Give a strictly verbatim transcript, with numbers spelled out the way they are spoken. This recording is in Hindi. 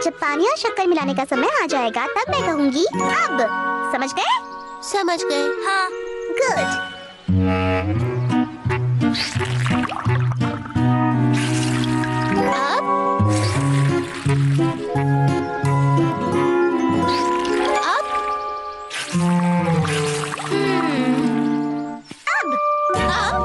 जब पानी और शक्कर मिलाने का समय आ जाएगा तब मैं कहूँगी अब। समझ गए? समझ गए। हाँ, गुड। अब